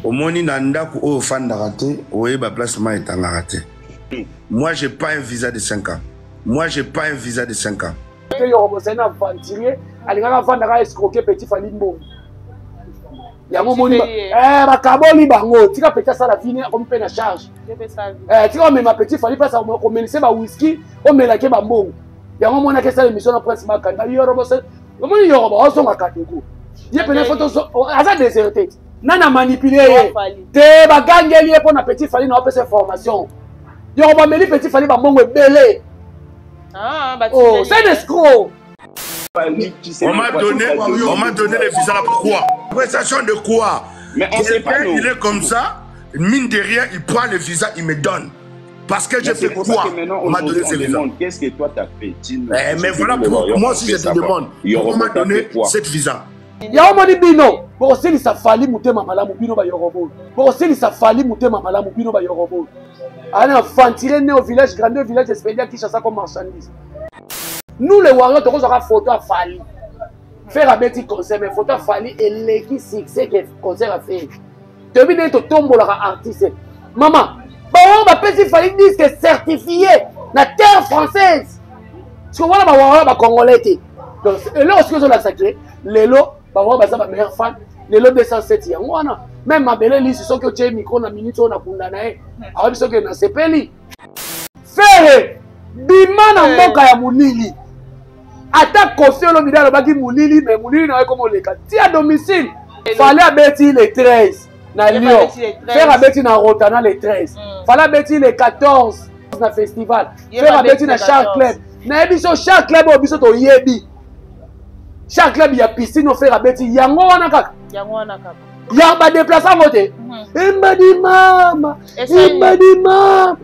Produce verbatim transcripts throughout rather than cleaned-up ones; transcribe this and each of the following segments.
Au moni nanda ku o fan raté, oye ba placement est en raté. Moi j'ai pas un visa de cinq ans. Moi j'ai pas un visa de cinq ans. Que yo robosena aventurier, alingaka vanda escroquer petit Fally Mbongo. Yango moni ba eh ba kaboli bango, tika petit ça la fini comme pe na charge. Eh tika même ma petit Fally place on commencer ba whisky, on melake ba mbongo. Yango mona ke ça émission na presse makanda yo robosena. Moni yo robo so ngakatuko. Ye pena photo aza déserté. Nana manipulé. Te bagangeli pour na petit Fally na opesa formation. Yo robo meli petit Fally ba mbongo ebele. Ah, bah, oh, c'est un escroc. On m'a donné, on m'a donné les visas là, pourquoi? Prestation de quoi? Mais on sait pas, il est comme ça, mine de rien, il prend le visa, il me donne. Parce que j'ai fait quoi? On m'a donné ces visas. Qu'est-ce que toi t'as fait? Mais, mais voilà, pour moi aussi je te demande, on m'a donné cette visa. Yao moni bino, pour ceux qui savent Fally mutema malamu bino ba yorobo. Pour ceux qui savent Fally mutema malamu bino ba yorobo. Un enfant tiré né au village, grandi au village Espédia qui chasse comme marchandise. Nous les Warriors, on aura photo à Fally. Faire un petit concert, mais photo à Fally et l'équipe succès que concert a fait. Depuis que tu tombes là artiste. Maman, on va petit Fally disque certifié la terre française. Parce que voilà, on va congolais. Donc, et là, ce que je l'ai sacré, les lots, on va ma meilleure fan. Les lots deux cent sept, même ma belle liste, ce que tu as micro na minute, on a condamné. Alors, ce que tu as sepeli. Faire bima na mboka ya mulili. Attaque Kofi Olomide le baki mulili, mais mulili na comme le cas. Si à domicile, fallait abeti les treize. Na Lyon. Faire abeti na Rotana les treize. Fallait abeti les quatorze na festival. Faire abeti na chaque club. Na ebiso chaque club obiso to yebi. Chaque club ya piscine on faire abeti yango wana kaka. Yango wana kaka. Ya ba déplacer moté. Imba di mama. Imba di mama.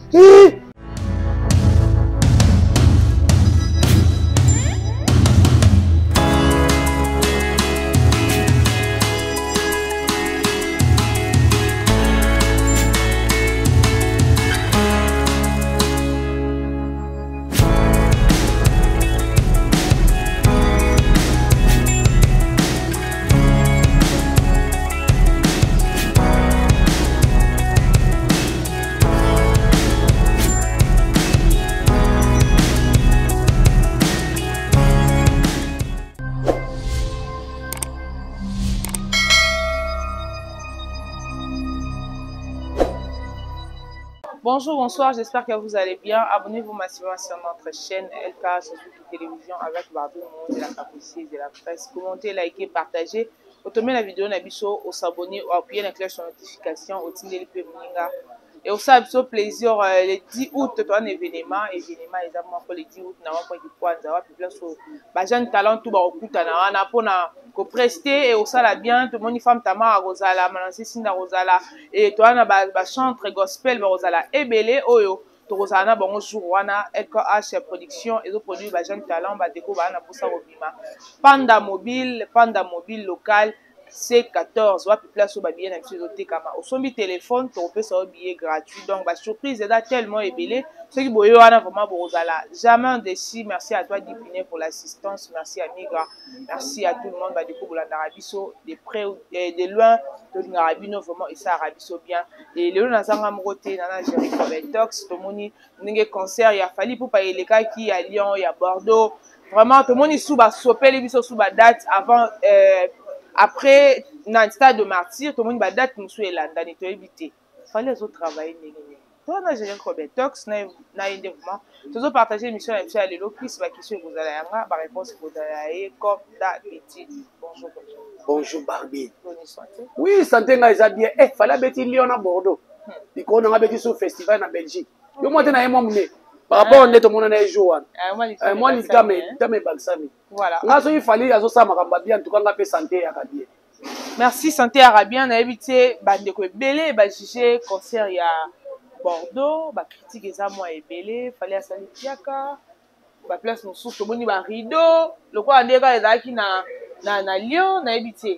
Bonjour, bonsoir, j'espère que vous allez bien. Abonnez-vous massivement sur notre chaîne L K Télévision avec Barbie de la Capricie de la presse. Commentez, likez, partagez. Automatiquement la vidéo Nabiso, au s'abonner, ou appuyer la cloche de notification, au Tindeli Pemuninga. Et aussi, c'est plaisir le dix août, tu as un événement, événement, exactement pour le dix août, nous avons pas de quoi, nous avons plus sur Bajan Talent, tout va au coup, on a pour nous prester et au la bien, tout le monde femme tama Rosala, Manansi Sinda Rosala, et toi, on a chantre gospel, Rosala, et belé, oyo. Rosana bonjour wana L K H production et autres produits Bajan Talent, ba déco ba na pour ça obima. Panda mobile, Panda mobile local. C quatorze, ou place au billet d'habitude kama. Au sommet téléphone, tu peux ça billet gratuit. Donc, la surprise est tellement ébélée. Ceux qui boyent vraiment Borozala. Jamais déçu. Merci à toi, Dipiné, pour l'assistance. Merci à Migra. Merci à tout le monde. Bah, du coup, pour l'Arabiso, de près et de loin, de l'Arabino, vraiment, et ça, Arabiso bien. Et le Nazanga Mroté, Nana Jéricho, Bentox, Tomoni, Ningue concert, il a fallu pour payer les cas qui à Lyon, il y a Bordeaux. Vraiment, tout le monde est sous bas, sopé les bisos sous bas date avant. Euh, Après, dans le stade de martyr, tout le monde va date nous souhaite là, dans les éviter. Il fallait les autres travailler. Toi, on a géré comme Betox, on a un développement. Tous autres partager l'émission avec M. Alelo, Chris, ma question vous allez avoir, ma réponse vous allez comme d'habitude. Bonjour. Bonjour Barbie. Oui, santé nga bien. Eh, fallait bêtir Lyon à Bordeaux. Puis qu'on a bêtir sur festival en Belgique. Yo moi t'es mon né. Par rapport au net mon année jour. Moi les gars mais dame balsami. Voilà. Ngaso il fallait azo ça makamba bien en tout cas nga pe santé ya bien. Merci santé arabien na évité bande ko belé ba juger concert ya Bordeaux, ba critique eza moi ebelé, fallait asali tiaka. Ba place nous sous tomoni ba rideau, le quoi ndeka ezaki na na na Lyon na évité.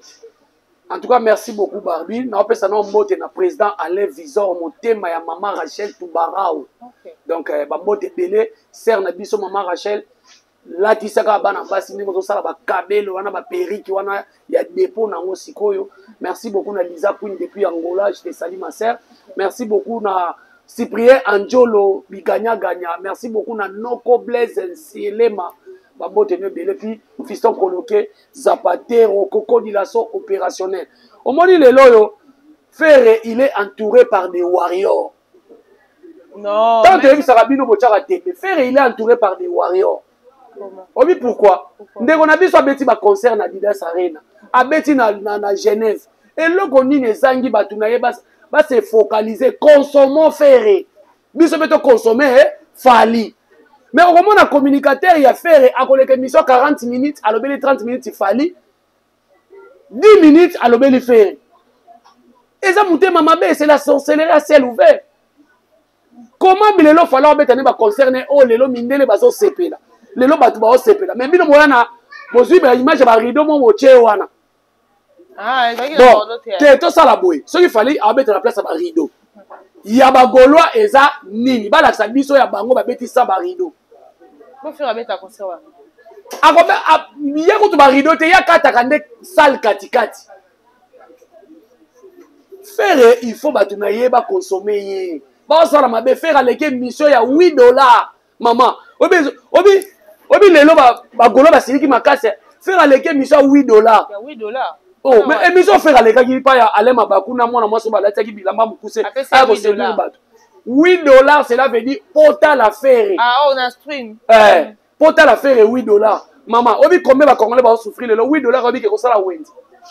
En tout cas, merci beaucoup Barbie. Nous avons un mbote na président Alain Visor, mon thème ya maman Rachel Toubarao. Okay. Donc, euh, bah mbote belé, sœur na biso maman Rachel latisaka bana basi ndenge tozosala bakabele wana baperiki wana ya dépôt nango sikoyo. Merci beaucoup na Lisa Queen depuis Angola, je te salue ma sœur. Merci beaucoup na Cyprien Anjolo Biganya Ganya. Merci beaucoup na Noko Blaise Nsielema babote ne belé puis fiston coloqué Zapatero Coco Dilasso opérationnel. Au moni le loyo Ferre il est entouré par des warriors. Non. Tant que Sarabino Bochara Tepe, Ferre il est entouré par des warriors. Oui, pourquoi? Dès qu'on a vu ça, Betty va concert na Didas Arena, à Betty na na Genève, et le koni ne zangi batunaye bas va se focaliser consommons ferré. Biso beto consommer fali. Mais au moment na communicateur il y a ferré à collecter mission quarante minutes, à l'obéli trente minutes il fali. dix minutes à l'obéli ferré. Et ça monte maman bé c'est la sorcellerie à ciel ouvert. Comment bilelo falloir betane ba concerner oh lelo mindele bazo sepe là. Lelo batu ba osepela mais bino moyana bozwi ba image ba rideau mo moche wana ah ezaki na bordeaux te to sala boy so il fallait abeta la place ba rideau ya ba gaulois eza nini ba la biso ya bango ba beti sa ba rideau bo faire abeta concert wa akobe ya ko to ba rideau te ya kata kande salle katikati faire il faut batu na yeba consommer ye ba sala mabe faire aleke mission ya huit dollars maman obi obi obi lelo ba ba golo ba siliki makase faire aleke mission huit dollars ya huit dollars oh mais émission faire aleka ki pa ya alema bakuna mwana mwaso ba lataki bilamba mukuse a ko séduire bato huit dollars cela veut dire pota la faire ah on a stream eh pota la faire huit dollars maman obi combien ba congolais ba souffrir lelo huit dollars obi ke ko sala wendi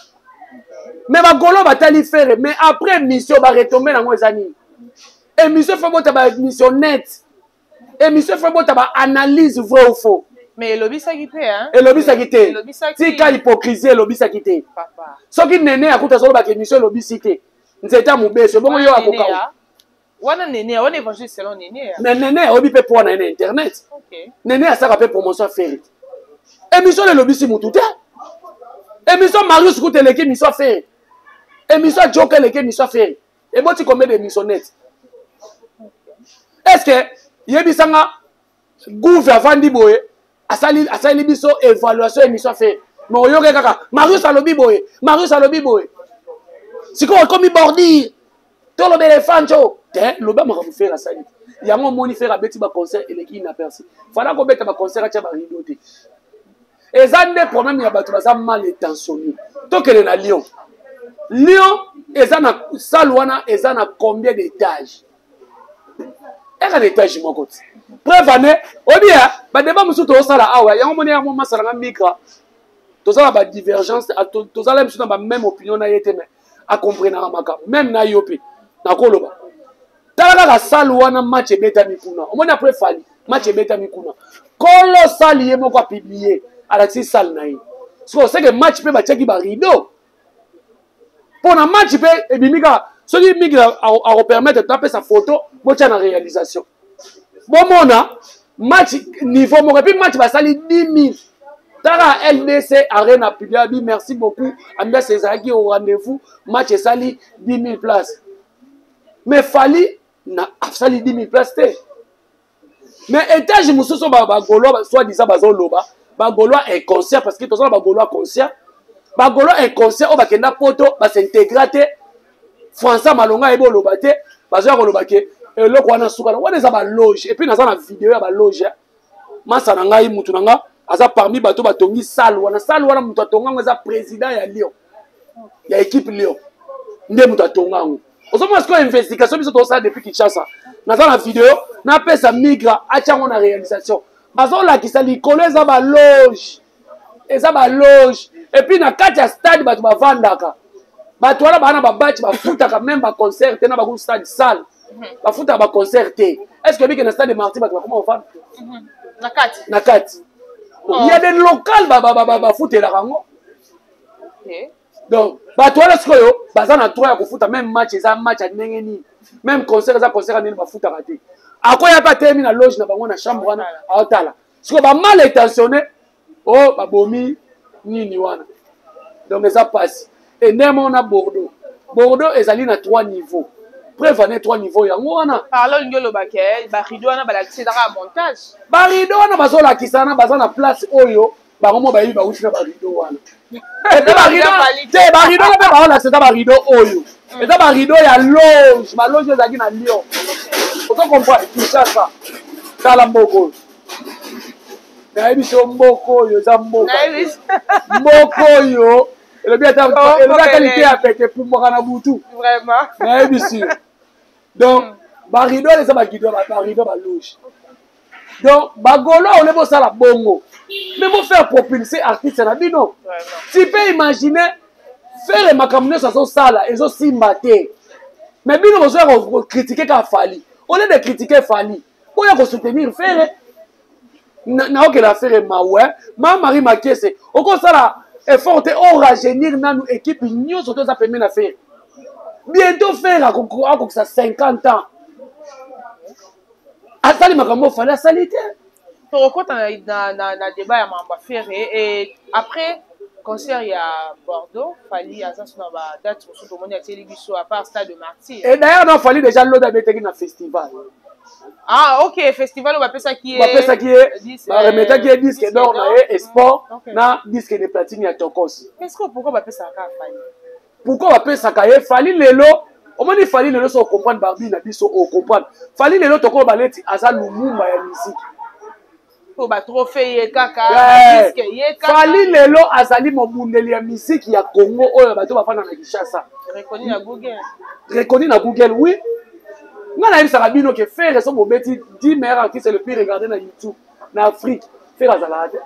mais ba golo ba tali faire mais après mission ba retomber na ngo ezani émission fait bota ba mission net émission fait bota ba analyse vrai ou faux mais lobby ça qui fait hein et lobby ça qui té lobby ça si ka hypocrisie lobby ça qui té papa so ki nene akuta solo ba émission lobby cité nzeta mubeso bongo yo akoka wana nene wana évangile selon nene mais nene obi pe pour na internet OK nene a ça ka pe promotion faire émission le lobby si mututa émission Marius Koute leki émission faire émission Joker leki émission faire et boti combien d'émissions net est-ce que yebisanga gouvernement avandi boye asali asali biso évaluation émission fait mais oyoke kaka Marius alobi boye Marius alobi boye siko comme bordi to lo éléphant cho te loba maka vous faire asali yango moni faire abeti ba concert eleki inaperçu fala ko beta ba concert acha ba rideau te ezande problème ya bato baza mal intentionné to kele na Lyon Lyon ezana salle wana ezana combien d'étages eka d'étage moko te preuve année obia ba débat musu to sala awa yango moni ya mo masala nga mika to sala ba divergence to sala musu na ba même opinion na yete mais a comprendre maka même na yope na koloba tala ka salle wana match beta mikuna omoni après fali match beta mikuna kolo salle ye moko a publier à la salle na yi so c'est que match pe ba cheki ba rideau pour na match pe e bimika so di migra a a permettre de taper sa photo bo tia na réalisation bon mona match niveau mon puis match va sali dix mille tara L D C Arena Pilabi merci beaucoup Amia Césaraki au rendez-vous match sali dix mille places mais fali na sali dix mille places te mais étage mususu ba ba golo soit disant bazo loba ba golo un concert parce que tout ça ba golo concert ba golo un concert o ba kenda poto ba s'intégrer François Malonga ebo loba te bazo ko loba ke et le quoi na suka wana za ba loge et puis na za na vidéo ya ba loge masa na ngai mutu na nga aza parmi bato batongi salle wana salle wana mutu atonga ngo za président ya Lyon ya équipe Lyon nde mutu atonga ngo osomo est-ce que investigation biso to ça depuis Kinshasa na za na vidéo na pesa migra acha ngo na réalisation bazo la kisali kolo za ba loge eza ba loge et puis na kati ya stade bato ba vandaka bato wana bana ba batch ba futaka même ba concert te na ba stade salle ba futa ba concert te est-ce que biki na stade de Marty ba comment on va na kati na kati il y a des locales ba ba ba ba futa la rango OK donc bato wana sikoyo baza na droit ya kufuta même match eza match ndenge ni même concert eza concert nini ba futa raté akoya pa temi na loge na bango na chambre wana aotala sikoyo ba mal intentionné oh ba bomi nini wana donc eza passe et même on a Bordeaux Bordeaux ezali na trois niveaux preuve ane trois niveaux yango wana alors ngelo bake ba rideau wana ba lakisi daka montage ba rideau wana bazo lakisa na baza na place oyo bango mo bayi ba uti na ba rideau wana eza ba rideau te ba rideau pe ba lakisa ba rideau oyo eza ba rideau ya loge ba loge ezaki na Lyon oto comprendre Kinshasa tala mboko nayebi so mboko oyo eza mboka mboko oyo elobi ata qualité ya pete pumbwaka na butu vraiment nayebi sûr donc barido eza bagido barido baloge donc bagolo ole bosala bongo mais bo faire propulser artiste na bino tu peux imaginer faire makambo nyonso azosala ezosimba te mais bino bozoya kocritiquer ka Fally au lieu de critiquer Fally boya kosoutenir faire naokela faire mawe ma Marie Makese okosala effort te o rajeunir nanu équipe nyonso toza pembe na faire bientôt faire akokisa cinquante ans asali makambo Fally asali te tokokota na na débat ya mambo faire et après concert ya Bordeaux Fally aza sur ba date mosusu tomoni atieli biso à part Stade de Martyrs et d'ailleurs non Fally déjà l'autre abeteki na festival. Ah ok festival ba pesa qui est ba pesa qui est ba remeta qui est disque d'or na et sport na disque de platine ya Tokos. Qu'est-ce que pourquoi ba pesa ka Fally? Pourquoi ba pesa ka Fally lelo au moins Fally lelo so comprendre Barbie na biso o comprendre Fally lelo toko baleti aza lumumba ya musique. Pour ba trophée ye kaka disque ye kaka Fally lelo azali mobundeli ya musique ya Congo oyo bato bafana na Kinshasa. Reconnu na Google. Reconnu na Google oui. Nga na yebisaka bino ke faire so mobeti dix meilleurs artistes le plus regardé na YouTube na Afrique faire azala te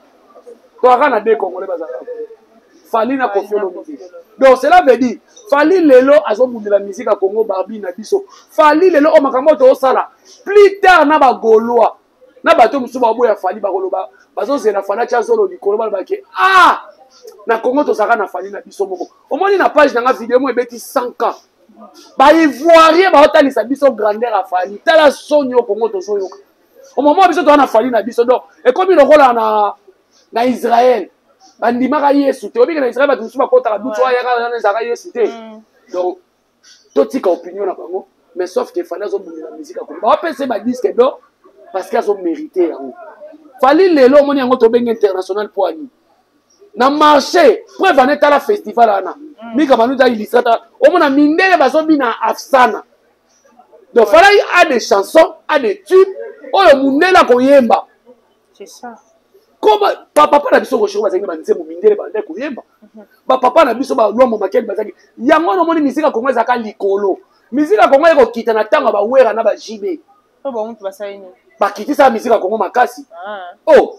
to aka na de Congolais bazala Fally na Koffi Olomide donc cela veut dire Fally lelo azobundela musique ya Congo Barbie na biso Fally lelo o makambo to osala plus tard na ba Gaulois na bato musu ba boya Fally ba koloba bazozela Fally cha zolo likolo ba ke ah na Congo to saka na Fally na biso moko omoni na page na nga vidéo mo ebeti cent K ba ivoirien ba otalisa biso grandeur à Fally tala sonyo au Congo to soyo au moment biso to na Fally na biso donc et comme il rola na na Israël bandimaka Yesu te obi na Israël ba tusu ba kota dutu ya ka na zaka Yesu te donc to tika opinion na bango mais sauf que Fally zo bundela musique ko ba pese ba disque d'or parce qu'ils ont mérité yango Fally lelo moni yango to benga international pour ani na marché preuve en état la festival ana mika banuta illustrata au mona mindele bazobi na afsana donc Fally a des chansons a des tubes oyo mundela koyemba c'est ça comme papa na biso ko shoko bazangi banze mu mindele bande koyemba ba papa na biso ba lomo makeli bazangi yango no moni misika ko ngeza ka likolo misika ko ngeza ko kita na tanga ba wera na ba jibe to ba muntu basaini ba kitisa misika ko ngoma makasi ah oh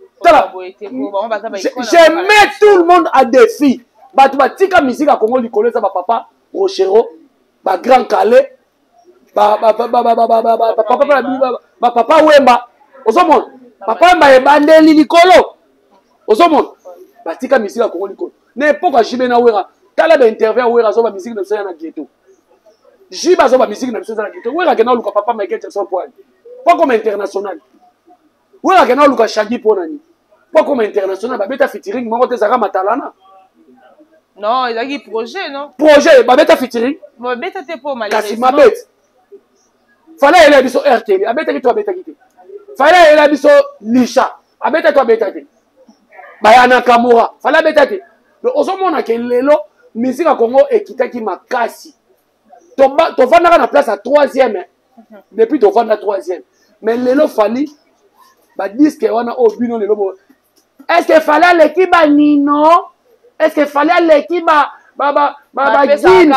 je mets tout le monde à défi. Batu batika musique à Congo likolo za ba papa Rochero, ba Grand Calais, ba ba ba ba ba ba ba ba papa ba papa Wemba. Osomon, papa Wemba e bandeli likolo. Osomon, batika musique à Congo likolo. N'importe jibe na wera, tala ba interview wera zo ba musique na na ghetto. Jiba zo ba musique na na ghetto. Wera ke na luka papa Michael Jackson point. Pas comme international. Wera ke na luka Shaggy ponani. Pas comme international, babeta featuring moko te zaka matalana. Non, il a dit projet, non? Projet, babeta featuring. Babeta te po malheureusement. Kasi mabet. Fallait elle biso R T V, abeta ki to abeta ki te. Fallait elle biso Lisha, abeta to abeta te. Bayana Kamura, fallait abeta te. Donc ozomona ke lelo musique à Congo ekitaki makasi. To ba to vanda na place à troisième. Depuis to vanda troisième. Mais lelo Fally ba disque wana o bino lelo. Est-ce qu'il fallait l'équipe à Nino? Est-ce qu'il fallait l'équipe à Baba Baba Jeans?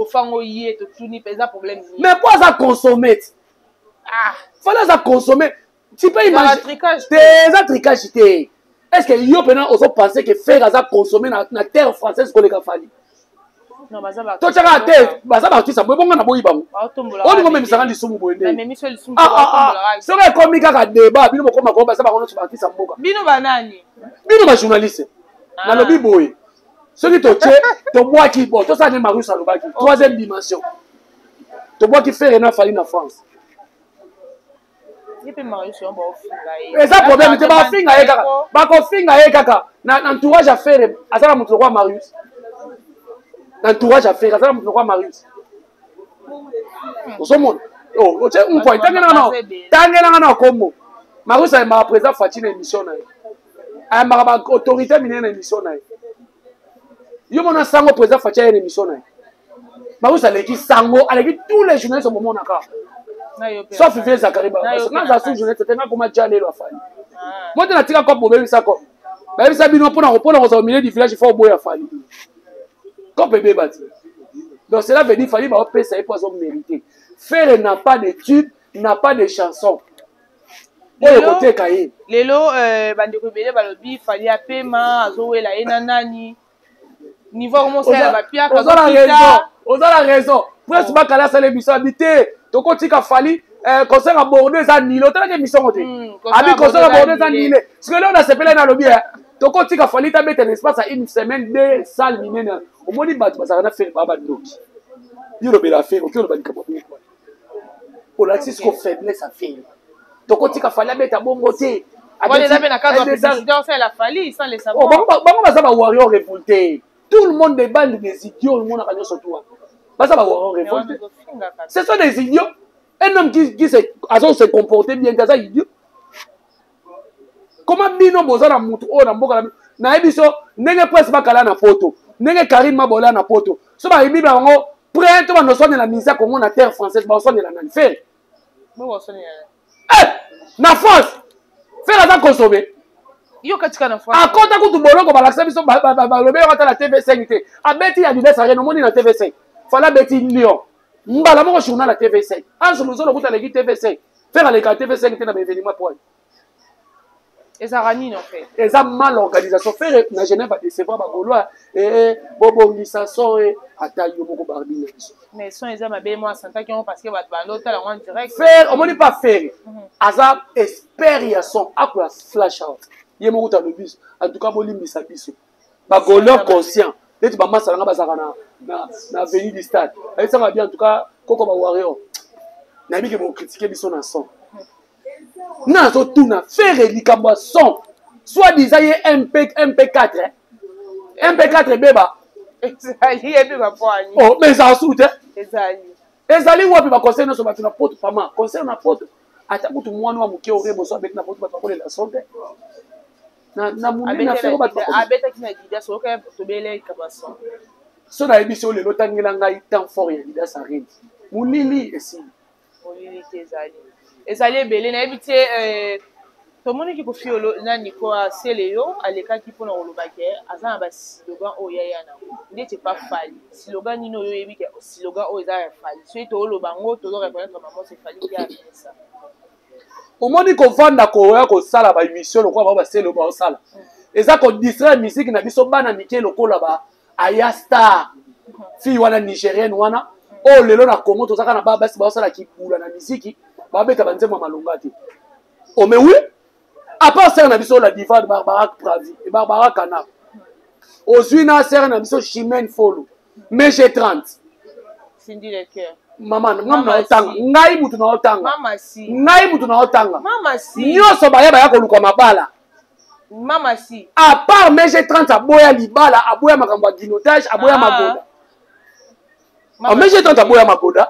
Mais pas ça consommer. Ah, fallait ça consommer. Tu peux imaginer. Des tricages. Est-ce que yo pena oso penser que faire ça consommer na na terre française qu'on les a fallu? Non, mais ça va. Toi tu as terre, bah ça va tu ça bon na boyi bango. On dit même ça rend lisumu boyende. Mais monsieur lisumu ah ah ah. C'est vrai comme kaka débat, bino ko mako ba ça ba kono tu ba ki samboka. Bino banani? Bino ba journaliste. Na lobi boy. Ce qui te tient, te bois qui bon, tout ça n'est Marius Alobaki. Troisième dimension. Te bois qui fait rien Fally en France. Et puis Marius on va finga. Et ça problème, tu vas finga e kaka. Ba ko finga e kaka. Na entourage à faire, azala mutu roi Marius. Entourage à faire, azala mutu roi Marius. osomona oh oche un point tangela na tangela na kombo marusa e ma présent Fatine émission na a ma ba autorité minene émission na yo mona sango présent Fatine émission na marusa leki sango aleki tous les journalistes au moment na ka sauf Vieux Zakari ba na za sous journaliste tenga koma jale lo afali moi te na tika ko bobe bisa ko ba bisa bino pona ko pona ko au milieu du village il faut boya afali ko bébé bati. Donc cela veut dire qu'il faut payer ça pour son mérité. Faire n'a pas de tube, n'a pas de chanson. Lelo, lelo, bandeko bele balobi fallait appeler ma azowe la enanani. Niveau comment ça va pia ka. On a raison. On a raison. Presque pas kala sale mission habité. Toko tika fali concert à Bordeaux ça nilo. Tala que mission côté. Abi concert à Bordeaux ça nilo. Parce que là on a s'appelé na lobby. Toko tika fali ta mettre un espace à une semaine deux salles minene. Au moins il bat ça na faire baba doki. Il le bela faire, OK, on va dire comment. Pour la ce qu'on faiblesse à faire. Toko tika fali mettre bongo té. On les avait na cadre président c'est la fali sans les savoir. Oh bango bango ça va warrior révolté. Tout le monde déballe des idiots, le monde a gagné sur toi. Bah ça va warrior révolté. Ce sont des idiots. Un homme qui qui se se comporter bien ça idiot. Comment bino boza na mutu o na mboka na ebiso ndenge presse bakala na poto ndenge Karim Mabola na poto so ba ebi ba ngo prêtre ba no sonne la mise Congo na terre française ba sonne la na faire bo sonne eh na France faire ça consommer yo katika na France akota kutu boloko ba laksa biso ba ba lobe yo la T V cinq te abeti ya bibesa reno moni na T V cinq fala beti Lyon mbala moko journal la T V cinq anso luzo lokuta le T V cinq faire le T V cinq te na événement point. Et ça ranine en fait. Et ça mal organisation. Faire na Genève à décevoir ma gaulois et bobo lisation et attaque beaucoup barbine. Mais son ils aiment bien moi santa qui ont parce que va bando tal en direct. Faire, on dit pas faire. Azab expérience à quoi flash out. Yemo uta le bus. En tout cas boli mbisa biso. Ba gaulois conscient. Et tu ba massa nga bazaka na na na avenue du stade. Et ça va bien en tout cas koko ba warrior. Na bi ke bo critiquer biso na son. Non, so tout na faire likambo son. Soit disant y M P M P quatre. M P quatre beba. Ezali ebi ba poani. Oh, mais ça soute. Ezali. Ezali wapi ba conseil na so ba tuna poto pama. Conseil na poto. Ata mutu mwana wa muke ore bo so bet na poto ba ko la sonde. Na na mumi na faire ba to. Abeta ki na gida so ka to bele kabason. So na ebiso le lotangela ngai temps fort ya lida sa rede. Mulili esi. Mulili kezali. Ezali belé na ebité euh to moni ki ko fiolo na niko a seleyo aleka ki pona olobake azana ba slogan o yaya na ndete pas fali slogan nino yo ebike slogan o eza fali so to olobango to do reconnaître maman c'est fali ki a fait ça o moni ko vanda ko ya ko sala ba émission lokwa ba ba selo ba sala eza ko distraire musique na biso bana mike lokola ba aya star fi wana nigérienne wana o lelo na Congo to saka na ba basi ba sala ki pula na musique babeta banzema malonga te o mais oui à part ça na biso la diva de Barbara Pravi et Barbara Canap ozui na sert na biso Chimène Folo mais j'ai trente Cindy le cœur maman ngam na otanga ngai mutu na otanga mama si ngai mutu na otanga mama si nyoso baya baya ko luka mabala mama si à part mais j'ai trente aboya libala aboya makambo ya guinotage aboya magoda mais j'ai trente aboya magoda.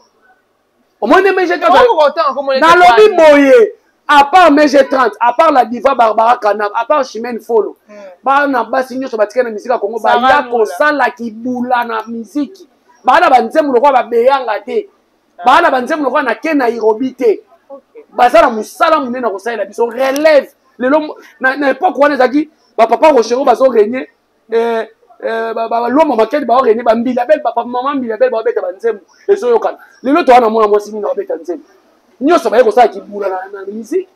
Au moins, mais j'ai trente. Dans le boye, à part mais j'ai trente, à part la diva Barbara Canap, à part Chimène Folo, bah na basigno sur batika na musique à Congo, bah ya ko sala ki bula na musique. Bah na banzemu lokwa ba beyanga te. Bah na banzemu lokwa na ke na Nairobi te. Bah ça la musala munene na ko sala biso relève. Le na na époque wana zaki, ba papa Rochero bazo régner eh eh ba ba l'homme maquette ba régner ba mbila belle papa maman mbila belle ba beta banzemu. Et so yokana. Lelo to wana mwana mwasi na beta nzemu. Nyoso ba yeko sa ki bula na na musique.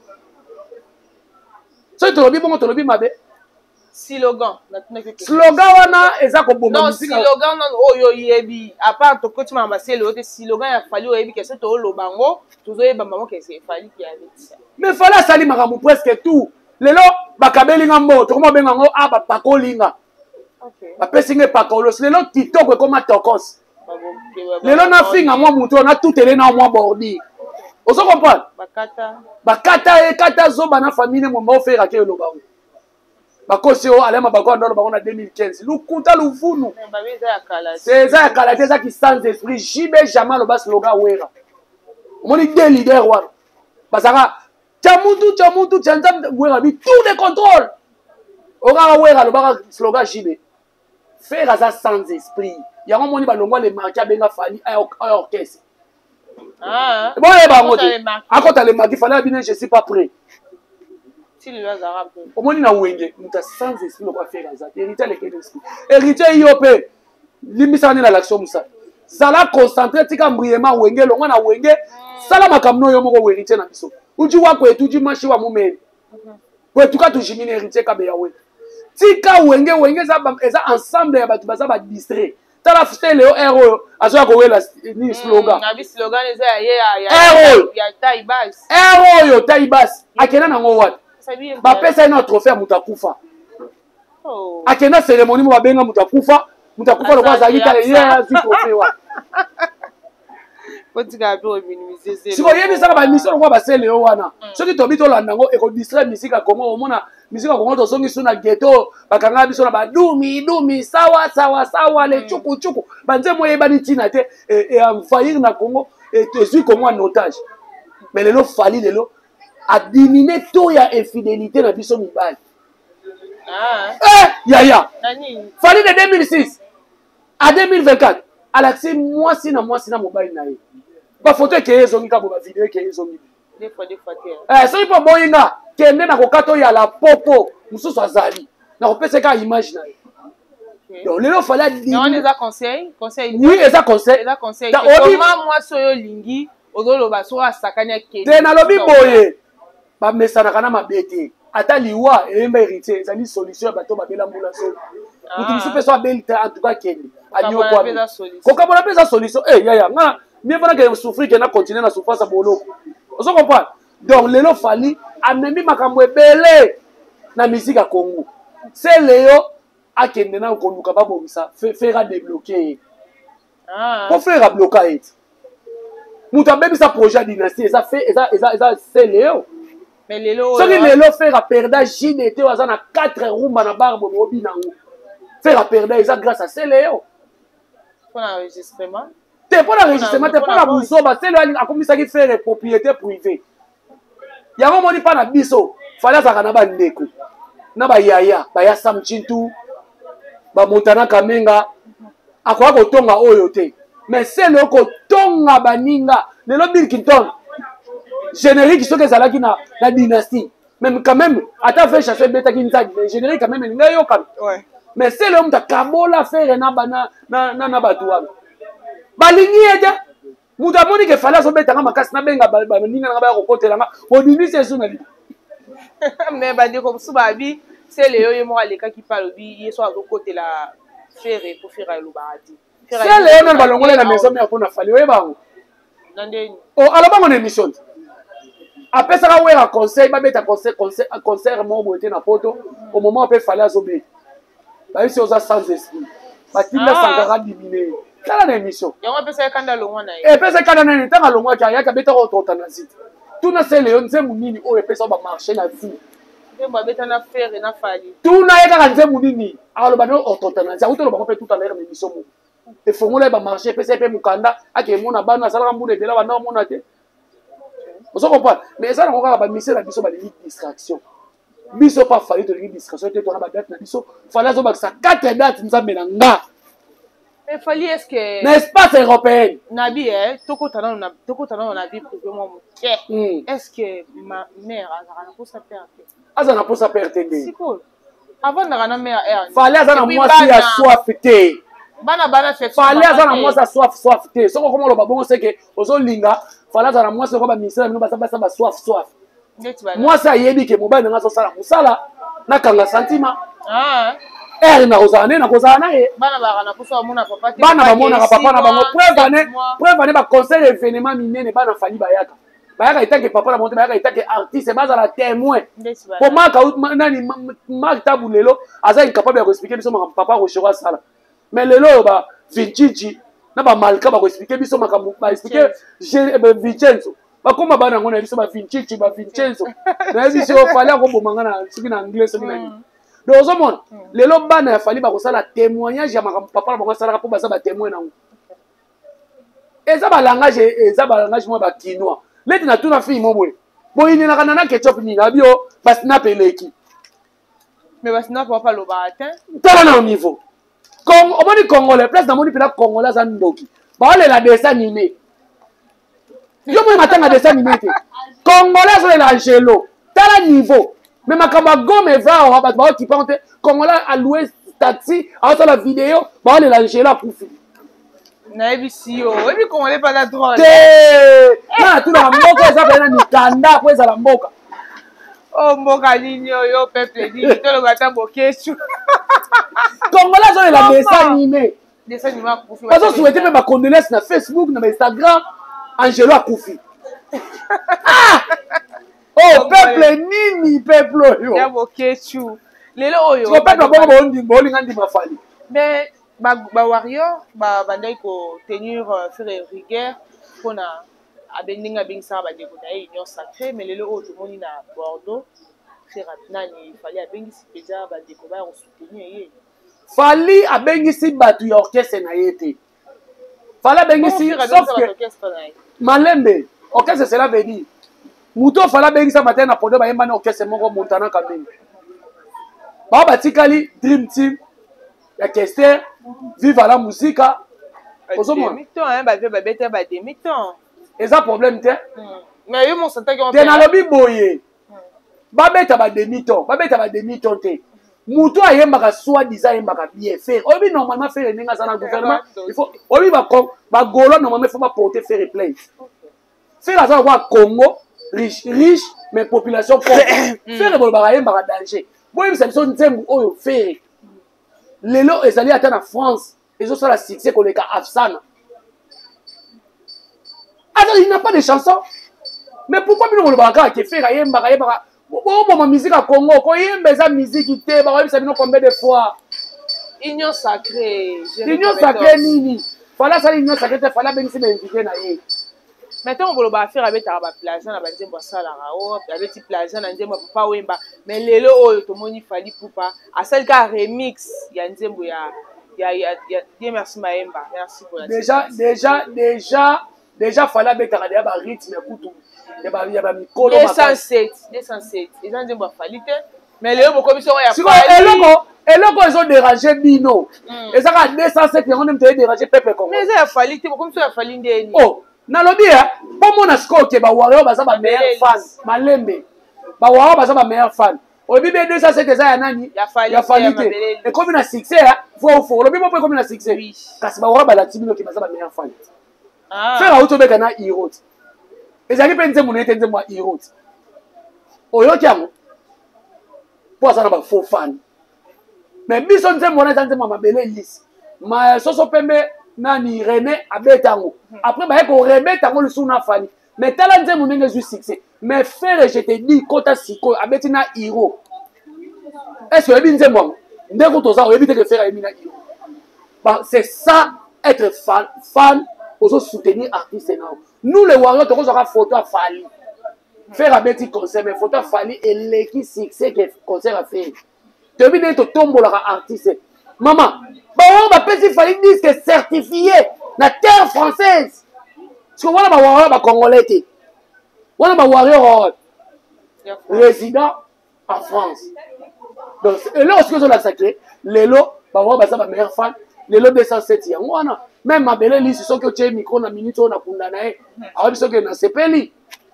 So to lobi bongo to lobi mabe. Slogan. Slogan wana eza ko bomba musique. Non slogan non oyo yebi. À part to koti mama c'est le slogan ya fali oyebi que c'est to lobango, tuzo yeba maman que c'est fali qui avait ça. Mais fala sali makamu presque tout. Lelo bakabeli ngambo to komo benga ngo aba pakolinga. OK. Ba pesinge pakolos lelo TikTok ko ma tokos. Lelo na finga mwa muto na tutele na mwa bordi. Oso comprendre? Bakata. Bakata e kata zo bana famille mo mo faire ke lobango. bakosi o alema bako ndolo bako na deux mille quinze lukuta luvunu c'est ça ya kala ça qui sans esprit jibe jamais le bas slogan wera moni deux leaders wana basaka chamutu chamutu chanzam wera bi tout de contrôle ora wera le baka slogan jibe faire ça sans esprit yango moni balongwa le marqué benga fali à orchestre ah bon e ba ngoti akota le marqué fali abine je suis pas prêt. Au moins, il y a un sans esprit de faire ça. Héritier les quels esprit. Héritier I O P. Limisani la l'action Moussa. Zala concentré tika mbriema wenge longa na wenge. Sala makamno yo moko héritier na biso. Uji wa ko etuji machi wa mumeni. Ko etuka tu jimine héritier ka be yawe. Tika wenge wenge za eza ensemble ya batu baza ba distrait. Tala fite leo héros azoya ko wela ni slogan. Na bi slogan eza ya ya ya ya taibas. Héros yo taibas. Akena na ngo wat. Bapesa ina trophée mutakufa. Oh. Akena cérémonie mo babenga mutakufa, mutakufa lo kwaza yita ye zi trophée wa. Potika bo minimiser zero. Siko yebi saka ba mission lo kwa ba sele yo wana. Soki to bito landa ngo eko distraire musique Congo omona musique Congo to songi suna ghetto bakanga biso na ba dumi dumi sawa sawa sawa le chuku chuku. Banze moye bani tina te et envahir na Congo et te suis Congo en otage. Mais lelo fali lelo a diminué tout ya infidélité na biso mibali. Ah. Eh, ya ya. Nani? Fali de deux mille six à deux mille vingt-quatre. Alexis moi si na moi si na mobile na ye. Ba photo ke ezongi ka bo ba vidéo ke ezongi. Des fois des fois te. Eh, so ipo boyinga kende na kokato ya la popo mususu azali. Na kopesa ka image na ye. Donc lelo fala di. On les a conseil, conseil. Oui, les a conseil. Les a conseil. Comment moi soyo lingi ozoloba so asakanya ke. De na lobi boye. Ba mesana kana mabete ata liwa eyemba héritier ezali solution bato babela mbula so mutu biso pe so abelita en tout cas kende anyo kwa koka bona pesa solution eh ya ya nga ni bona que souffrir que na continuer na souffrance boloko oso comprendre donc lelo fali amemi makambo ebele na musique ya Congo c'est Léo akende na konduka ba bomisa faire débloquer ah pour faire bloquer mutu abebisa projet dynastie ça fait ça ça c'est Léo. Mais Lelo ce que Lelo fait à perdre J D T aux na quatre rumba na barbe mobi na ngo faire à perdre ça grâce à c'est Léo pour l'enregistrement t'es pour l'enregistrement t'es pour la buzoba c'est Léo a commencé à faire propriété privée ya ngo moni pa na biso fala za kana ba ndeko na ba yaya ba ya samchintu ba montana kamenga akwa ko tonga oyo te mais c'est le ko tonga baninga Lelo Birkington générique ce que ça là qui na la dynastie même quand même attends fait chasser bêta qui nta générique quand même nga yo quand ouais mais c'est l'homme ta kabola faire na bana na na na batwa balingi eta muta moni ke fala so bêta ngama kasi na benga ba ninga na ba ko kotela nga odini c'est sous na li mais ba de comme subabi c'est le yo mo aleka qui parle bi yeso a ko kotela faire pour faire le baradi c'est le na balongole na maison mais pour na fali we bango ndende oh alors ba mon émission après ça ouais un conseil ba beta conseil conseil concert mo boité na photo au moment où il fallait azobe ba ici aux sans esprit ba tinda sangara diminuer kala na émission yango pesa kanda longwa na e pesa kanda na nitanga longwa ka ya ka beta ko tota na zit tuna c'est Léon nzemu nini o pesa ba marché na vie ba beta na faire na fali tuna ya ka nzemu nini alors ba no tota na zit utolo ba ko pe tout à l'heure émission mo e fongola ba marché pesa pe mukanda ake mona bana sala mbune de la ba no mona te. Vous comprenez? Mais ça, on va pas misser la biso, les distractions. Biso pas fallu de les distractions. Tu as la date, biso. Fallait que ça quatre dates, nous avons nga. Mais fallait est-ce que. L'espace européen. Nabi, eh, toko tana on a, toko tana on a vu pour moi. Est-ce que ma mère a un peu sa perte? Ah, ça n'a pas sa perte. C'est cool. Avant d'avoir ma mère, elle. Fallait ça, moi si à soif té. Bana bana fait. Fallait ça, moi ça soif soif té. Ce qu'on comment le babon c'est que aux linga. Fallait ça moi c'est quoi ba ministère nous ba ça ba soif soif moi ça yebi ke mobile nga so sala musala na kanga sentiment ah er na kozana na kozana e bana ba na poso mona papa te bana ba mona papa na bango preuve ne preuve ne ba conseil événement minene bana fali bayaka bayaka itake papa na monte bayaka itake artiste baza la témoin pour maka nani mark tabulelo aza incapable de expliquer biso ma papa rochora sala mais lelo ba Vinci na ba malka ba ko expliquer biso makambo ba expliquer Vincenzo ba koma bana ngona biso ba Vinci ba Vincenzo na biso fala ko bomanga na siki na anglais siki na donc ozomona lelo bana ya fali bakosala témoignage ya makambo papa na bango asalaka mpo baza batémoin nango eza balangage eza balangage mwa bakinois leti na tuna fille mo boye boyinelaka na na ketchup nini abi o basnap eleki mais basnap papa lobaka te tala na niveau omoni congolais place namoni mpena congolais aza ndoki baolela dessin animé yo moye matanga dessin animé te congolais azolela angelo tala niveau mais makambo agome eva awa bato baokipango te congolais aloué taxi aosala video baolela angelo akufi nayebisi yo oyebi congolais mpana drôle te na tunaka mboka eza pena mikanda po ezala mboka o mboka nini oyo peuple nini toloba ata bokesu congolais azolela dessin animé dessin animé akufi bazosouhaite mpe bacondoléance na facebook na bainstagram angelo akufi oh peuple nini peuple oyo ya bokesu lelo oyo peuple bongo bolinga ndima fali mais bawarrior bandaki kotenir faire rigueur mpona ndenge abengisaka bandeko na ye union sacré mais lelo oyo tomoni na bordeaux nani fali abengisi mpenza bandeko baya kosoutenir ye fali abengisi bato ya orchestre na ye te fali abengisi malembe orchestre cela veut dire moto fali abengisa matin na podo bayemba na orchestre moko montana kamenge bao batikali dream team ya kester vive la musika ozomona eza problème te te nalobi boye babeta bademi-ton babeta bademi-ton te moto ayembaka soi disant ayembaka bien faire oyebi normalement faire ndenge aza na gouvernement oyebi bagolo normalement il faut baporter faire plainte faire aza lokwa congo riche riche mais population pauvre faire bolobaka ayembaka danger boyebisa biso nzembo oyo faire lelo ezali ata na France ezosala succès koleka afsana alors il n'a pas de chanson mais pourquoi bino bolobaka kaka ke faire ayembaka ayembaka bomoma musique ya Congo koyemba eza musique te bakoyebisa bino combien de fois union sacrée union sacrée nini fala asali union sacrée te fala abengisi bainvité na ye maintenant boloba affaire abetaka baplaza na banzembo asalaka o abeti plaza na nzembo ya papa wemba mais lelo oyo tomoni fali pupa asali kaka remix ya nzembo ya Dieu merci Maemba merci pour la déjà déjà déjà déjà fala abetaka deya barythme ya kutu ya bamikolo deux cent sept deux cent sept eza nzembo ya fali te mais lelo bokomi soko ya eloko eloko ezoderange bino eza kaka deux cent sept yango nde moto ederange pepe kongo mais eza ya fali te bokomi soko ya fali ndeni nalobi ya bomona sikoyo ke bawario baza bameilleur fan malembe bawario baza bameilleur fan olobi be deux cent sept eza ya nani ya fali te ekomi na succès ya fofo olobi mopo ekomi na succès kasi bawario balati bino ke baza bameilleur fan fere auti obeka na hero te ezalaki mpe nzembo na ye te nzembo ya hero te oyoki yango mpo aza na bafaux fan mais biso nzembo wana eza nzembo ya mabele lisi soso pembe nani René abetango après baye ko rebetango le suna fani mais tala nzembo ndenge ezwi succès mais frère je te dis kota siko abeti na hero est-ce que oyebi nzembo ndeko toza oyebi te que frère ayebi na hero bah c'est ça être fan fan ozo soutenir artiste na nous les warriors to kozaka photo a fali faire abeti concert mais photo a fali eleki succès que concert a fait te oyebi ndenge to tombolaka artiste maman bawo bapesi fali disque certifié na terre française parce que wana bawarrior bacongolais te wana bawarrior résident en France donc eloko soki ozolakisa ke lelo bawarrior baza bameilleur fan lelo deux cent sept yango wana même mabele lisi soki otie micro na minute oyo nakunda na ye awabi soki nasepeli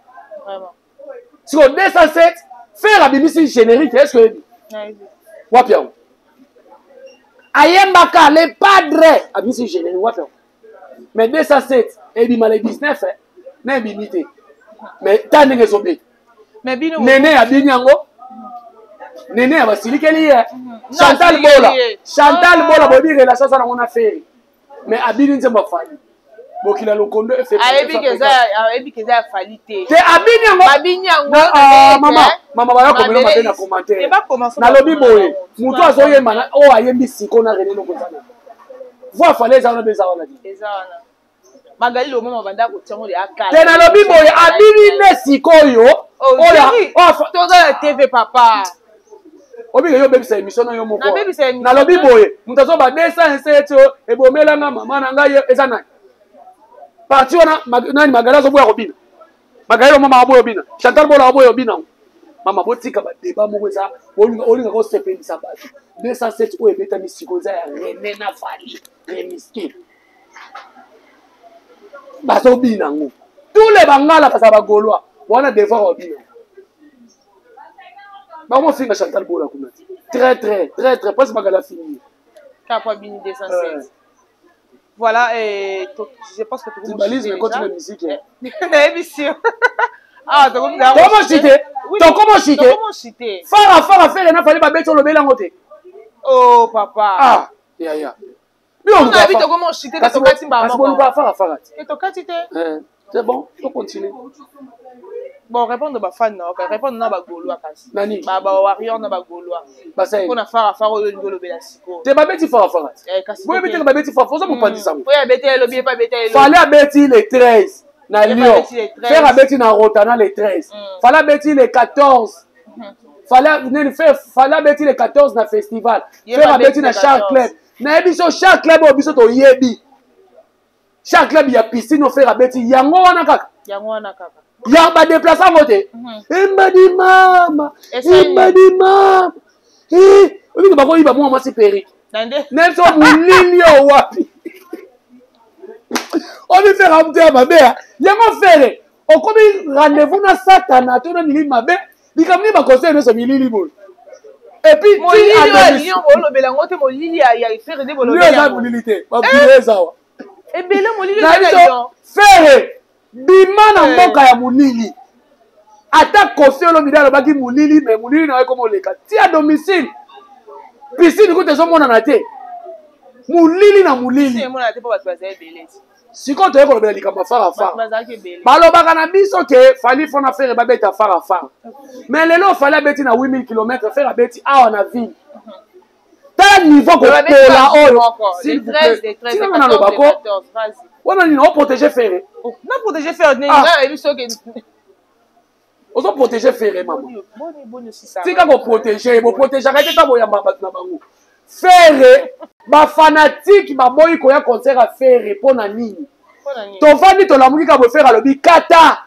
siko deux cent sept faire abimisi générique est ce que wapi yango ayembaka le padre abimisi générique wapi yango mais deux cent sept ebima le dix-neuf na ebimi te mais ta ndenge ezobeta nene abini yango nene ya basilikeli ye chantal bola chantal bola boyebi relation aza nango na feri mais abini nzembo afali bokila lokondo ayebi ke eza ya fali te te abini yango mama mama baya komela mabe na commentaire nalobi boye moto azoyemba oyo ayembi siko na rene lokozana voi afali eza wana mpe eza wana magali lo mama banda ko tiango le akala te nalobi boye abini ne sikoyo oyo toza ya T V papa Obi yo bebisa émission yo moko. Na bebisa émission. Na lobi boye. Mutazo ba deux cent sept e bomela nga mama na ngai eza nani. Parti wana nani magala zo boya robina. Magala mama aboyo bina. Chantal bola aboyo bina. Mama botika ba débat moko eza olinga olinga ko sepelisa ba. deux cent sept o ebeta misiko za ya René na Fali. Remiskin. Baso bina ngo. Tous les bangala kasa ba Gaulois. Wana devoir robina. Bah moi c'est Chantal Bola comme très très très très presque magala fini. Capoi Bini deux cent sept. Voilà et je pense que tout le monde balise mais continue la musique. L'émission. Ah, tu comment comment chiter? Tu comment chiter? Comment chiter? Fara fara faire na fallait pas mettre le bel ngote. Oh papa. Ah, ya ya. On a vu comment chiter de Tokati Mbamba. Parce qu'on va fara fara. Et Tokati te? C'est bon, faut continuer. Bon, répondre à fan, répondre à Gaulois. Nani? Baba Warrior na Gaulois. Basay. On a fara fara au Ngolo Belasiko. T'es pas bêti fara fara. Vous mettez pas bêti fara, faut ça pour pas dire ça. Oui, bêti le bien pas bêti. Fallait bêti les treize. Na Lyon. Faire bêti na Rotana les treize. Fallait bêti les quatorze. Fallait faire fallait bêti les quatorze na festival. Faire bêti na chaque club. Na émission chaque club au biso to yebi. Chaque club il y a piscine au faire bêti yango wana kaka. Yango wana kaka. Ya ba déplacer moté. Imba di mama. Imba di mama. Eh, obi ko bako iba mo mo si peri. Nande. Nelso mulili o wapi. On lui fait ramener à ma mère. Yango faire. On comme rendez-vous na satana to na nili mabe. Bikamni ba conseil no so milili bol. Et puis mo lili a lion bolo belango te mo lili ya ya faire de bolo belango. Lui a mulilité. Ba bileza wa. E bele mo lili na lion. Faire. Bima na mboka ya mulili. Ata kofi olo midalo baki mulili mais mulili na comme leka. Ti à domicile. Piscine ko te so mona na te. Mulili na mulili. Si mona te po ba twaza ebele. Siko to yeko bela likamba fara fara. Ba za ke bele. Balo baka na biso ke fali fona faire ba beta fara fara. Mais lelo fallait beti na huit mille kilomètres faire beti a na ville. Tel niveau ko la o. Si treize de treize de quatorze vas-y. On a protéger Ferré. On a protégé Ferré. On a protégé Ferré, maman. Si on protéger, on protéger. Arrêtez de boya na bango. Ferré, ba fanatique, ba boy ko ya concert à Ferré pour na nini. Ton fani to la musique ka bo faire alobi kata.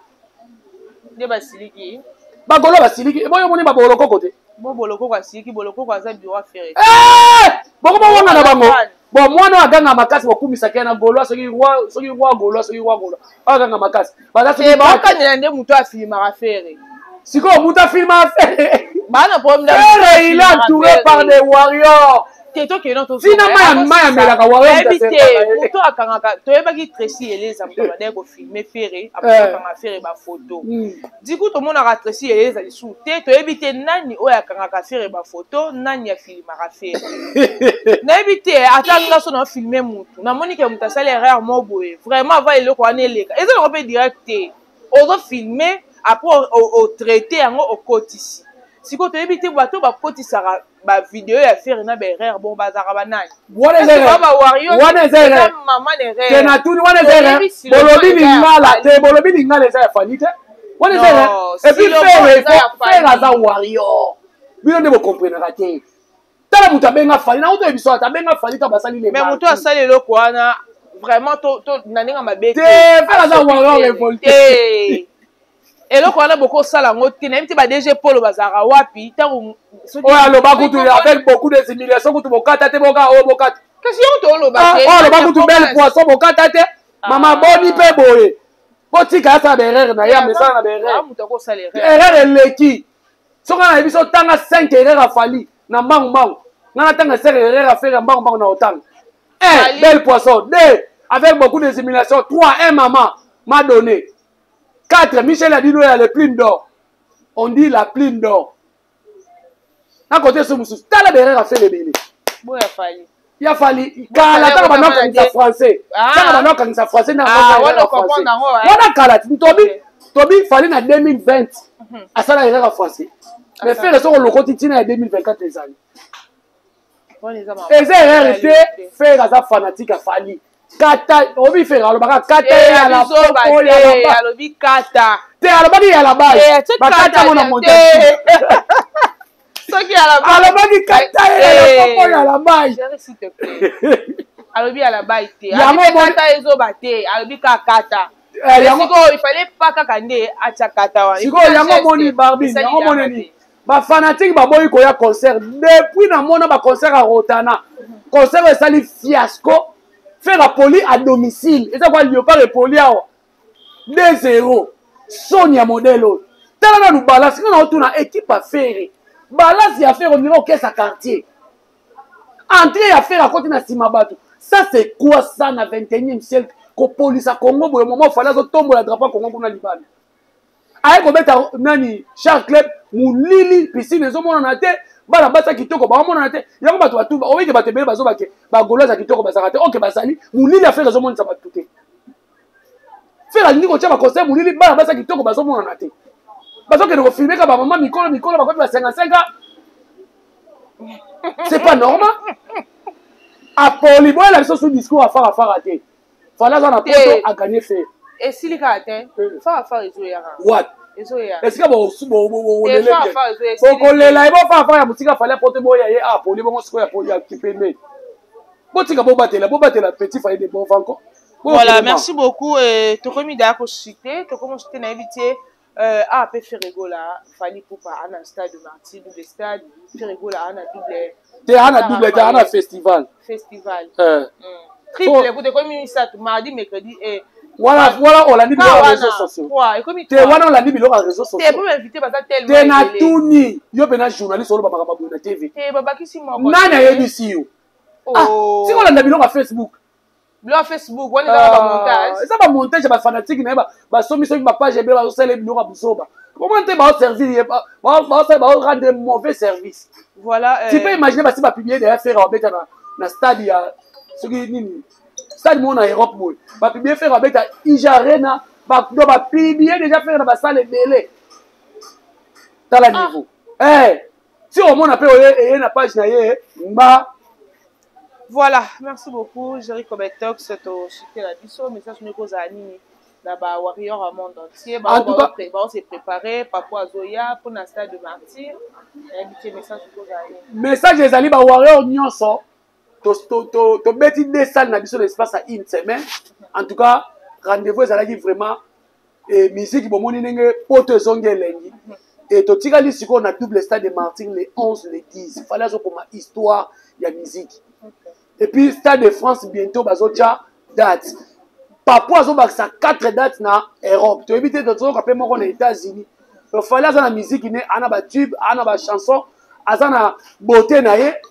De basiliki. Ba golo basiliki. Boy moni ba boloko côté. Bo boloko kwa siliki, boloko kwa za bureau Ferré. Eh! Boko ba wanga na bango. Bon, moi, non, aganga makasi bakumisa kena Gaulois soki roi soki roi Gaulois soki roi Gaulois aganga makasi baza soki ba kanela nde muto afilma affaire siko muto afilma affaire bana problème il est entouré par des warriors teto ke non to fina maya maya melaka warriors ebite muto akanga to yebaki Tracy Eleza mutaba de ko filmer Ferré après kanga Ferré ba photo diku to mona ka Tracy Eleza li sous te to ebite nani o yakanga ka Ferré ba photo nani ya filma ka Ferré na ebite atanga so na filmer mutu na moni ke muta sale erreur mo boye vraiment va eloko aneleka ezelo ko pe directé ozo filmer après au traiter yango au kotisi siko to ebite bato ba kotisaka ba vidéo ya Ferré na berère bon bazaka banani wana zera wana zera maman erreur tena tuni wana zera bolobi lingala te bolobi lingala za ya fanite wana zera et puis Ferré Ferré aza warrior bino ne bo comprendre te tala muta benga fali na uto ebiso ata benga fali ta basali le mais muto asali eloko wana vraiment to to naninga mabete te Ferré aza warrior révolté eloko wana boko sala ngo te na mti ba D G Polo bazaka wapi tango oh aloba kutu avec beaucoup de similarités kutu bokata te boka o bokata kasi yo to loba te oh aloba kutu belle poisson bokata te mama boni pe boye botika sa berere na ya mesa na berere ah muto ko sala erreur erreur eleki soka na biso tanga cinq erreur afali na mbangu mbangu ngana tanga cinq erreur affaire mbangu mbangu na otanga un belle poisson deux avec beaucoup de similarités trois un maman m'a donné quatre, Michel a dit nous il y a le plume d'or. On dit la plume d'or. À côté de ce monsieur, t'as la derrière à faire les bébés. Bon, il a fallu. Il a fallu. Car la table maintenant quand il français. Car maintenant quand il français, n'a pas de français. Voilà Kalat. Tobi, Tobi, fallait en deux mille vingt. À ça la derrière français. Mais faire le son le quotidien en deux mille vingt-quatre les années. Et c'est réalité faire à sa fanatique à Fali. Kata, obi fera le baka kata ya la poko ya la ba. Alobi kata. Te alobi ya la ba. Ba kata mona monte. Soki à la baille. Alobaki kata ye papa ya la baille. Chérie s'il te plaît. Alobi à la baille te. Alobi kata ezo bate. Alobi kata. Siko il fallait pas kakande acha kata wa. Siko yango moni Barbie, yango moni. Ba fanatique ba boyi ko ya concert depuis na mona ba concert à Rotana. Concert esali fiasco. Faire la poli à domicile. Et ça va lui pas le poli à deux zéro. Sonia modèle. Tala nous balance quand on retourne à équipe à faire. Balance ya faire au niveau caisse à quartier. Entrer à faire à côté na Simabatu. Ça c'est quoi ça na vingt et unième siècle ko police à Congo au moment fallait que tombe la drapeau Congo pour na Liban. Aye ko beta nani Charles Club mulili piscine ezo mona na te bala bata kitoko ba mona na te yango bato batu o weke bato bele bazo bake ba goloza kitoko ba sakate OK basali mulili a faire ezo mona ça ba tout. Faire la ndiko tia ba conseil mulili bala bata kitoko bazo mona na te. Bazo ke no filmer ka ba maman mikolo mikolo ba ko ba cinquante-cinq ans. C'est pas normal. A Polibo la sous discours à faire à faire rater. Fallait ça na poto a gagner fait. Et si les gars faire à faire ezo ya. What? Est-ce que bon bon bon le bon bon le la bon faire faire musique fallait porter boya ye ah Polibo bon siko ya Poli a kiper mais. Botika bo batela bo batela petit fallait des bons encore. Voilà, merci beaucoup et to komi da ko cité, to komi cité na éviter euh ah pe faire rigola, fallait pour pas un stade de Marty, double stade, faire rigola un double. T'es un double, t'es un festival. Festival. Euh. Triple, vous devez comme ça mardi, mercredi et. Voilà, voilà, on l'a dit sur les réseaux sociaux. T'es voilà, on l'a dit sur les réseaux sociaux. T'es pas invité parce que tellement. T'es na tout ni. Yo bena journaliste sur le baba baba na T V. T'es baba qui si moi. Nani a eu ici yo. Ah, si on l'a dit sur Facebook. Sur Facebook, on est dans le montage. Ça va montage, ba fanatique na ba ba somi somi ba page ba ba célébrer no ba busoba. Comment t'es ba servir ba ba ba rendre de mauvais service. Voilà. Tu peux imaginer ba si ba publier derrière faire en bête na stade ya ce qui nini. Stade mon en Europe moi. Ba publier faire en bête à Ijarena, ba do ba publier déjà faire dans ba salle belé. Dans la niveau. Eh, si au monde appelle et na page na yé, mba. Voilà, merci beaucoup. Jerry Kobetox, c'est au cité la biso, message nous cause à Nini. Là-bas, Warrior au monde entier. Bah, on va se préparer, Papa Zoya, pour la stade de Martyr. Et message nous cause à Nini. Message des alliés, bah, Warrior Nyonso. To bêtis des salles na biso l'espace à une semaine. En tout cas, rendez-vous est allé vraiment. Et musique, bon, mon inenge, pote zonge lengi. Et to tigali siko on a double stade de Martyr les onze, les dix. Fallait so pour ma histoire, il y a musique. Et puis, Stade de France, bientôt, bazotia date. Papua, zo baksa quatre dates na Europe. Tu évites de trouver qu'après moi, on est aux États-Unis. Il fallait avoir la musique, il y a un tube, il y a une chanson, il y a une beauté.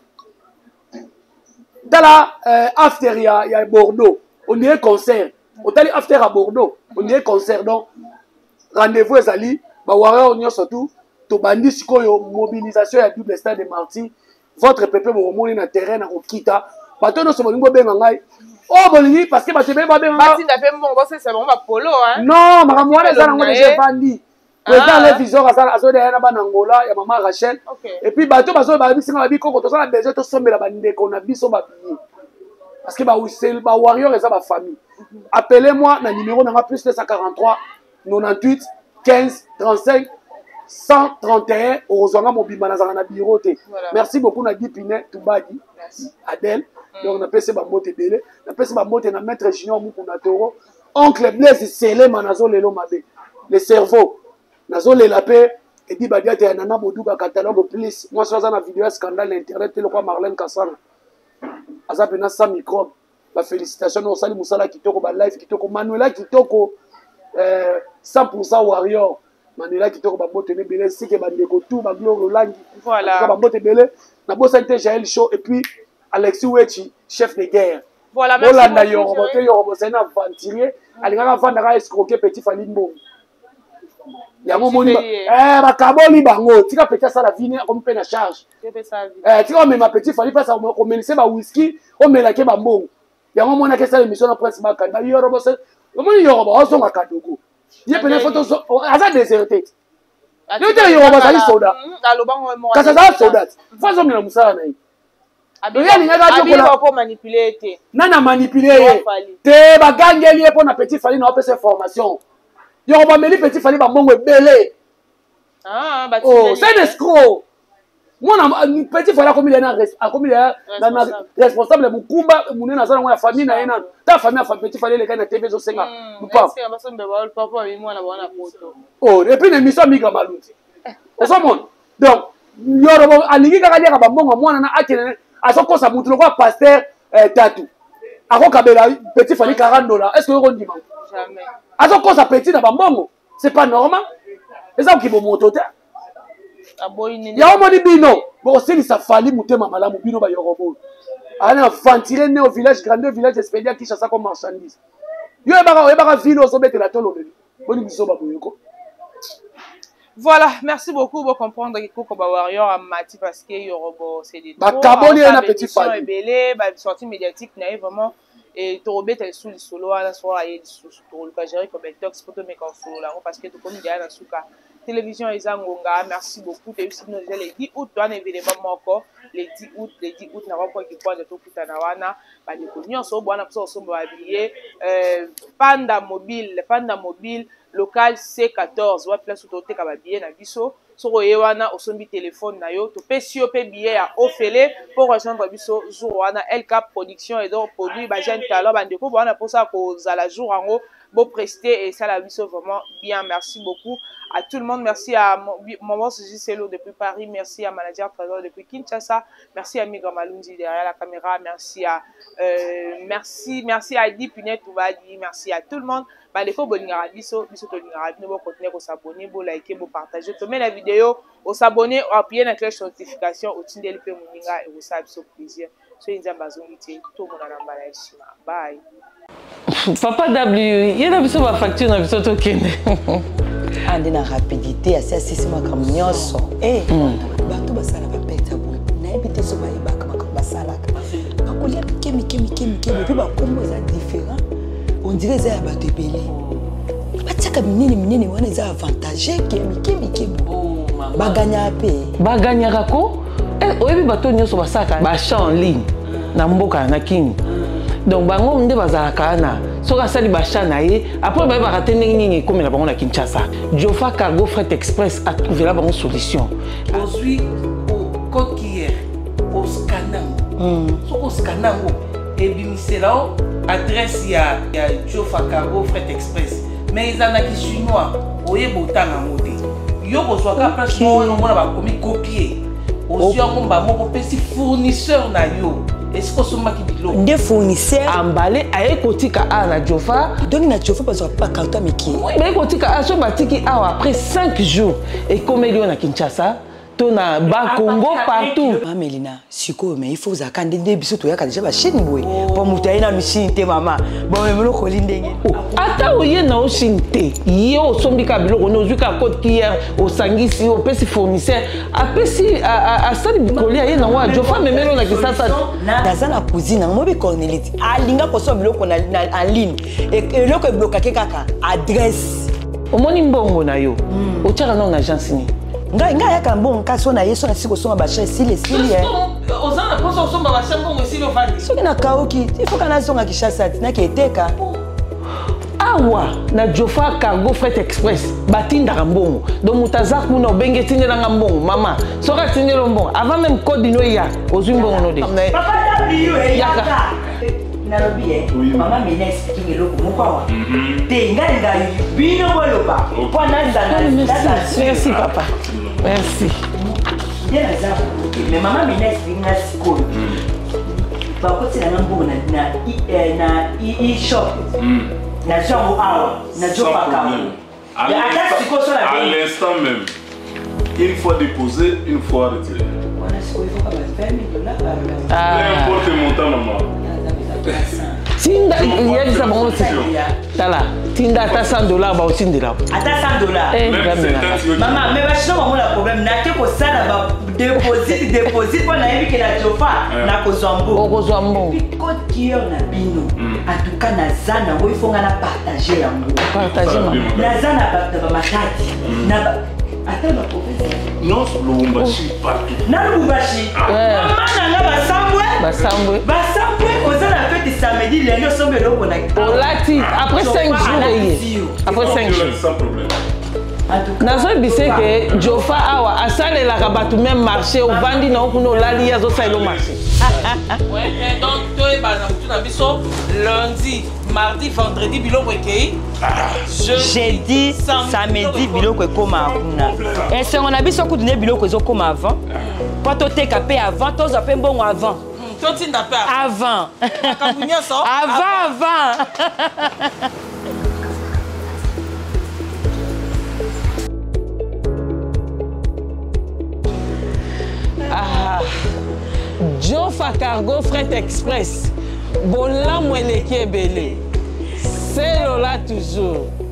Dans la after, il y a Bordeaux. On y est concert. On y est after à Bordeaux. On y est concert. Donc, rendez-vous, les alliés. Warrior, on y est surtout. To bandi sikoyo mobilisation ya double stade de Martyr. Votre peuple vous remonte dans le terrain au Kita. Bateau no somo lingo benga ngai. Oh bolingi parce que bateau benga benga. Bati na pe mon boss c'est bon ba polo hein. Non, makamwana za nango déjà bandi. Président le viseur azala azode na ba Angola ya maman Rachel. Et puis bateau bazo ba bisinga ba biko to sala besoin to sombela bande ko na biso ba biye. Parce que ba wisel ba warrior eza ba famille. Appelez-moi na numéro nanga plus deux cent quarante-trois quatre-vingt-huit quinze trente-cinq cent trente et un au Rozanga Mobimba na na bureau te. Merci beaucoup na Dipine Toubadi. Merci Adèle. Donc on a passé ba moté belé, on a passé ba moté na maître Junior Mukuna Toro. Oncle Blaise Sélé manazo lelo mabe. Le cerveau nazo le lapé et dit badia te nana boduka catalogue plus. Moi ça na vidéo scandale internet le quoi Marlène Kassana. Aza pena sans micro. La félicitation au sali musala kitoko ba live kitoko Manuela kitoko euh cent pour cent warrior. Manuela kitoko ba moté belé si que bandeko tout ba gloire langi. Voilà. Ba moté belé na bossa te Jaël Show et puis Alexis Wechi, chef de guerre. Voilà, merci beaucoup. Voilà, Yorobote, Yorobosé n'a ventilé. Alingara Vandara escroqué petit Falimbo. Yango moni ba. Eh, ba kaboli bango. Tika petit ça la vine comme peine à charge. Eh, tika même ma petit Fali passe au menacer ba whisky, on met la ke ba mbongo. Yango mona ke ça émission na presse ba kanda Yorobosé. Moni Yorobo ozo nga kadogo. Ye pena photo aza déserté. Yo te Yorobosé ali soldat. Kasa za soldat. Fazo mina musala na yi. Pour manipuler nana manipuler te bagangeli pour na petit Fali na opesa formation yo ba meli petit Fali ba mbongo belé ah ba oh c'est un escroc Moi, petit frère, comme il est responsable, mon combat, mon est dans la famille, ta famille, petit frère, les gars, la T V, je sais pas. Oh, et puis, l'émission Migra Malouti. C'est ça, mon. Donc, il y a un ligue qui a dit que moi, à son cause, ça montre le pasteur Tatou. À son petit frère, quarante dollars. Est-ce que vous dites jamais? À son cause, ça petit, c'est pas normal. C'est ça qui me montre. Il y a un moment bino, bon c'est ça fallait monter ma malamu bino ba yorobo. Ana ventiler né au village grand village Espédia qui chasse comme marchandise. Yo e ba e ba ville au sommet de la tolo. Boni biso ba boyoko. Voilà, merci beaucoup pour comprendre que Koko Warrior a mati parce que yorobo c'est des ba kaboni na petit fallait. Belé, ba sortie médiatique n'a vraiment et Torobé tel sous le solo à la soirée sous le cas gérer comme tox photo mais quand solo là parce que tout comme il y a dans souka. Télévision Izangonga, merci beaucoup. Tu as aussi nous les dix août, tu as un événement encore. Les dix août, les dix août, n'a pas qui point de tout pour Tanawana. Bah, les connus, on s'en va, on s'en va habiller. Panda mobile, Panda mobile, local C quatorze. Ouais, place où tu as habillé, na biso. Sur Oyewana, au sombi téléphone, na yo. Tu peux si tu peux billet à Ofele pour rejoindre biso. Zourwana, L K Production et donc produit, bah, j'ai un talent, bah, du coup, on a pour ça qu'aux à la jour en haut. Beau presté et ça la biso vraiment bien. Merci beaucoup à tout le monde. Merci à Maman Suzy Selo depuis Paris. Merci à Manager Trésor depuis Kinshasa. Merci à Migra Malunzi derrière la caméra. Merci à euh, merci merci à Adi Punet Toubadi. Merci à tout le monde. Bah les faux bolingara biso biso to lingara bino bo continuer ko s'abonner, bo liker, bo partager. To mettre la vidéo, au s'abonner, au appuyer la cloche de notification, au tindeli pe moninga et au ça biso plaisir. So inza bazongiti to mona na mbala shima. Bye. Papa W, il y a une facture dans le token. On a rapidité, assez assez ma camion son. Eh, bateau basala ba peta bo. Na habité so ba ibaka makamba basala. Bakolia kemi kemi kemi kemi puis ba kombo za différent. On dirait ça bateau belé. Bataka minene minene wana za avantage kemi kemi kemi. Ba gagna pe. Ba gagna rako. Eh, oyebi bateau nyoso basaka ba chat en ligne. Na mboka na kini. Donc bango nde bazalaka na soka sali bacha na ye après ba ba raté nini comme la bango na Kinshasa. Jofa Cargo Fret Express a trouvé la bonne solution. Aujourd'hui au code hier au scanner. So au scanner et bimisela adresse ya ya Jofa Cargo Fret Express. Mais ils en a qui chinois oye botanga modé. Yo bo soka place mo no mona ba komi copier. Aussi on ba mo pesi fournisseur na yo. Est-ce que c'est qui dit l'eau? Des fournisseurs emballés à Ekotika à la Jofa. Donc na Jofa parce que pas carton mais qui? Oui, mais Ekotika a son batiki après cinq jours et comme il y a Kinshasa, tona ba Congo partout. Maman Melina, siko mais il faut zakande des bisous to ya déjà ba chine boy. Pour mutaye na machine te maman. Bon mais lo kolindenge. Ata oye na o chinte. Yo sombika biloko no zuka code hier au sangisi au pesi fournisseur. A pesi a a sali bikoli aye na wa Jofa mais melo na Kinshasa. Dans la cuisine, on m'a cornélé. Alinga pour ça biloko na en ligne. Et loko bloqué kaka adresse. Au moni mbongo na yo. O tchara na agence ni. Nga nga ya kambon kaso na yeso na siko so ba chez si les sili hein. Ozana poso so ba chez mbongo si lo vandi. So na kaoki, il faut kana songa Kinshasa na keteka. Awa na Jofa Cargo Fret Express batinda mbongo. Donc mutaza kuna obenge tinde na mbongo mama. Soka tinde lo mbongo avant même code no ya ozwi mbongo no de. Papa W ya ka. Nalobi eh mama mena expliquer eloko moko awa te nganga bino boloba po nanda. Merci papa. Merci. Bien ça mais mama mena expliquer siko ba ko tsela na mbongo na na e shop na jambo awa na Jofa Cargo. À l'instant même, une fois déposé, une fois retiré. Voilà ce qu'il faut pas vingt mille dollars. N'importe le montant maman. Tinda il y a des abonnements aussi. Tala, tinda ta cent dollars ba aussi de là. Ata cent dollars. Maman, mais vachement maman le problème na ke ko sala ba déposit déposit pour na yebi que la Jofa na ko zombo. Ko zombo. Code qui na bino. En tout cas na zana wo il faut ngana partager yango. Partager maman. Na zana ba ba matati. Na attends ma professeur. Non, Lubumbashi partout. Na Lubumbashi. Maman na ba sambwe. Ba sambwe. Ba sambwe ko zana fête samedi lundi au sommet là on a. Après cinq jours. Après cinq jours. Sans problème. nazobise ke Jofa awa asalelaka bato même marché ovandi na okuna olali azosalela marché. Donc toyeba na mutu na biso lundi mardi vendredi biloko ekei jeudi samedi biloko ekoma kuna esengo na biso kutu ne biloko ezokoma avant po toteka mpe avant tozwa mpe mbongo avant totinda mpe avant makambo nyonso avant avant. Ah, Jofa Cargo Fret Express. Bon, là, moi, les qui est belé. C'est là toujours.